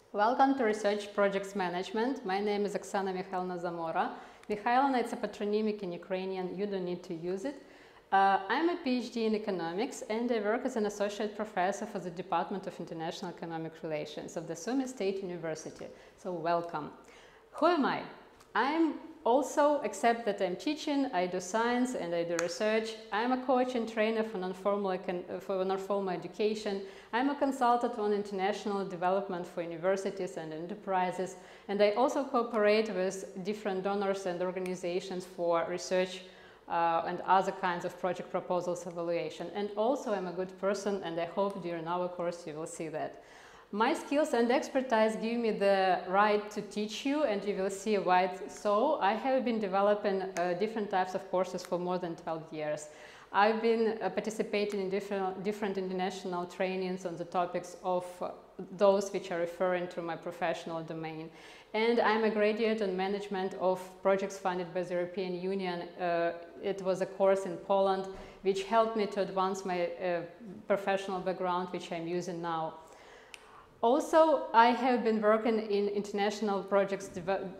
Welcome to Research Projects Management. My name is Oksana Mikhailna Zamora. Mikhailna, it's a patronymic in Ukrainian, you don't need to use it. I'm a PhD in economics and I work as an associate professor for the Department of International Economic Relations of the Sumy State University. So welcome. Who am I? I'm also, except that I'm teaching, I do science and I do research. I'm a coach and trainer for non-formal education. I'm a consultant on international development for universities and enterprises. And I also cooperate with different donors and organizations for research and other kinds of project proposals evaluation. And also I'm a good person and I hope during our course you will see that. My skills and expertise give me the right to teach you, and you will see why so. I have been developing different types of courses for more than 12 years. I've been participating in different international trainings on the topics of those which are referring to my professional domain. And I'm a graduate in management of projects funded by the European Union. It was a course in Poland which helped me to advance my professional background, which I'm using now. Also, I have been working in international projects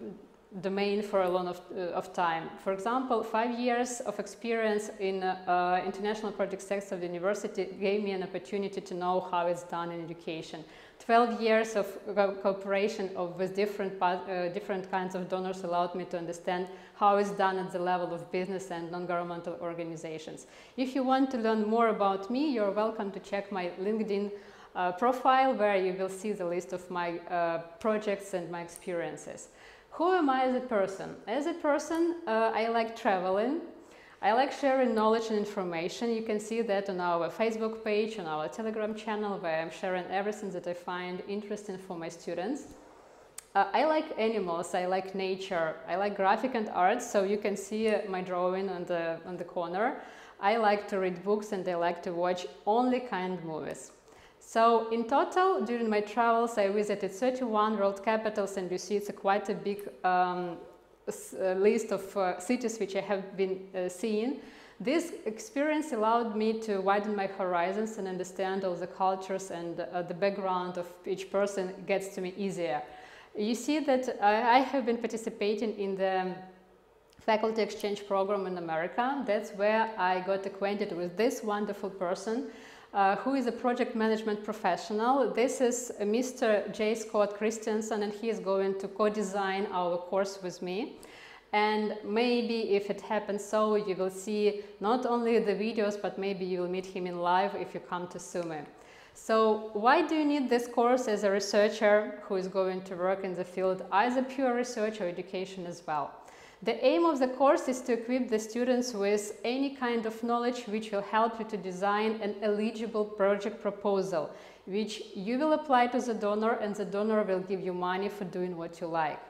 domain for a lot of time. For example, 5 years of experience in international project sector of the university gave me an opportunity to know how it's done in education. 12 years of cooperation with different kinds of donors allowed me to understand how it's done at the level of business and non-governmental organizations. If you want to learn more about me, you're welcome to check my LinkedIn profile, where you will see the list of my projects and my experiences. Who am I as a person? As a person, I like traveling. I like sharing knowledge and information. You can see that on our Facebook page, on our Telegram channel, where I'm sharing everything that I find interesting for my students. I like animals, I like nature, I like graphic and art, so you can see my drawing on the corner. I like to read books and I like to watch only kind movies. So in total, during my travels, I visited 31 world capitals, and you see it's quite a big list of cities which I have been seeing. This experience allowed me to widen my horizons and understand all the cultures, and the background of each person gets to me easier. You see that I have been participating in the faculty exchange program in America. That's where I got acquainted with this wonderful person, who is a project management professional. This is Mr. J. Scott Christensen, and he is going to co-design our course with me. And maybe if it happens so, you will see not only the videos, but maybe you will meet him in live if you come to Sumy. So why do you need this course as a researcher who is going to work in the field, either pure research or education as well? The aim of the course is to equip the students with any kind of knowledge which will help you to design an eligible project proposal, which you will apply to the donor, and the donor will give you money for doing what you like.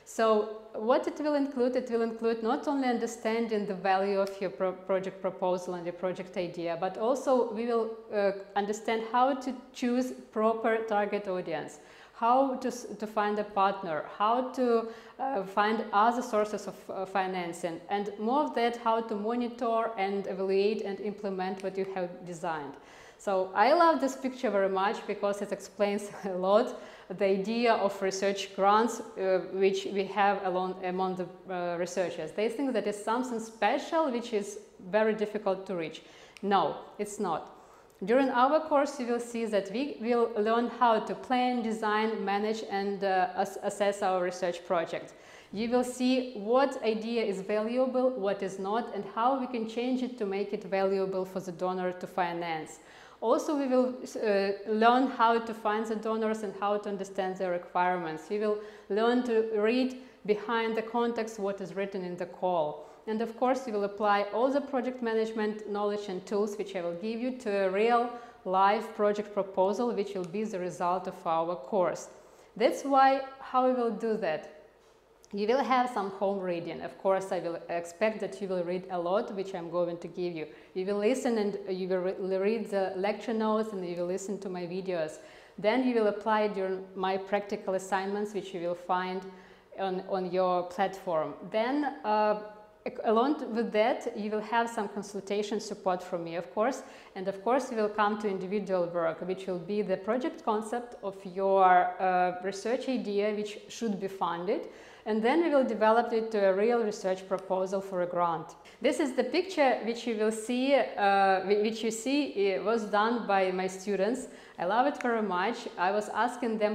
So what it will include not only understanding the value of your project proposal and your project idea, but also we will understand how to choose proper target audience, how to find a partner, how to find other sources of financing, and more of that, how to monitor and evaluate and implement what you have designed. So I love this picture very much because it explains a lot the idea of research grants which we have among the researchers. They think that it's something special which is very difficult to reach. No, it's not. During our course, you will see that we will learn how to plan, design, manage, and assess our research project. You will see what idea is valuable, what is not, and how we can change it to make it valuable for the donor to finance. Also, we will learn how to find the donors and how to understand their requirements. You will learn to read behind the context what is written in the call. And of course, you will apply all the project management knowledge and tools which I will give you to a real live project proposal, which will be the result of our course. That's why, how we will do that. You will have some home reading. Of course, I will expect that you will read a lot, which I'm going to give you. You will listen and you will read the lecture notes, and you will listen to my videos. Then you will apply during my practical assignments, which you will find on your platform. Then along with that, you will have some consultation support from me, of course, and of course you will come to individual work, which will be the project concept of your research idea, which should be funded, and then we will develop it to a real research proposal for a grant. This is the picture which you will see, was done by my students. I love it very much. I was asking them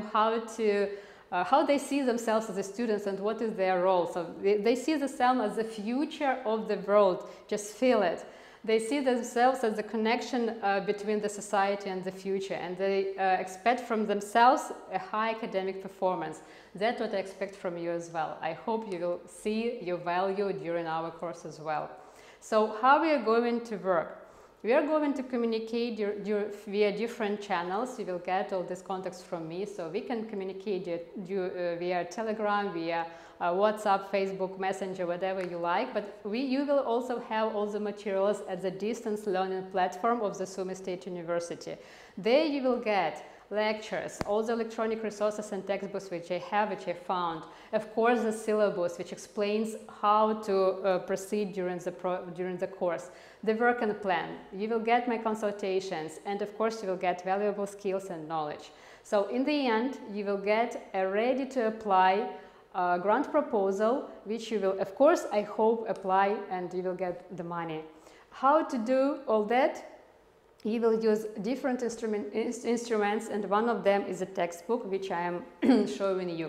how they see themselves as the students and what is their role. So they see themselves as the future of the world, just feel it. They see themselves as the connection between the society and the future, and they expect from themselves a high academic performance. That's what I expect from you as well. I hope you will see your value during our course as well. So how we are going to work? We are going to communicate via different channels. You will get all these contacts from me, so we can communicate via Telegram, via WhatsApp, Facebook, Messenger, whatever you like. But you will also have all the materials at the distance learning platform of the Sumy State University. There you will get lectures, all the electronic resources and textbooks which I found, of course the syllabus which explains how to proceed during the course, the work and plan. You will get my consultations, and of course you will get valuable skills and knowledge. So in the end you will get a ready to apply grant proposal, which you will, of course, I hope, apply, and you will get the money. How to do all that? You will use different instruments, and one of them is a textbook which I am showing you.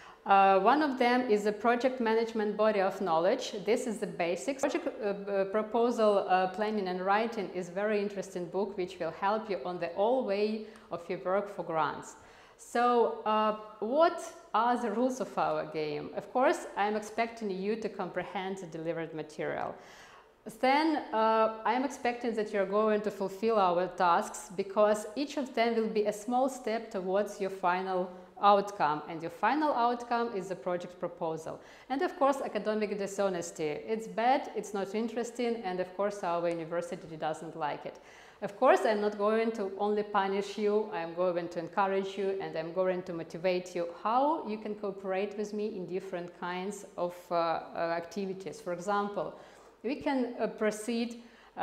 One of them is a project management body of knowledge. This is the basics. Project proposal planning and writing is a very interesting book which will help you on the whole way of your work for grants. So what are the rules of our game? Of course, I'm expecting you to comprehend the delivered material. Then I am expecting that you're going to fulfill our tasks, because each of them will be a small step towards your final outcome, and your final outcome is the project proposal. And of course, academic dishonesty. It's bad, it's not interesting, and of course our university doesn't like it. Of course, I'm not going to only punish you, I'm going to encourage you, and I'm going to motivate you how you can cooperate with me in different kinds of activities. For example, we can proceed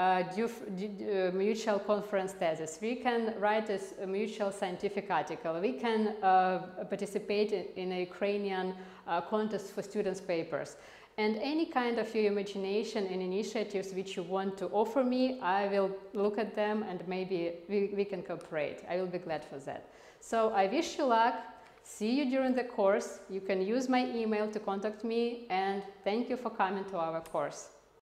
mutual conference thesis, we can write a mutual scientific article, we can participate in a Ukrainian contest for students' papers. And any kind of your imagination and initiatives which you want to offer me, I will look at them and maybe we can cooperate. I will be glad for that. So I wish you luck. See you during the course. You can use my email to contact me, and thank you for coming to our course.